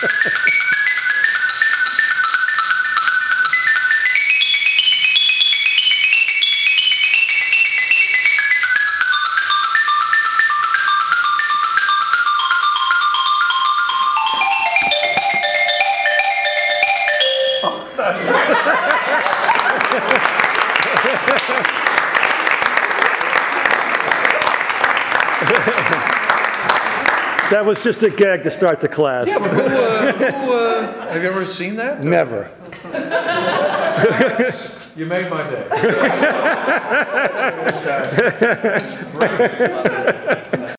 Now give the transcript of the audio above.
That was just a gag to start the class. Yeah, but have you ever seen that? Never. You made my day. That's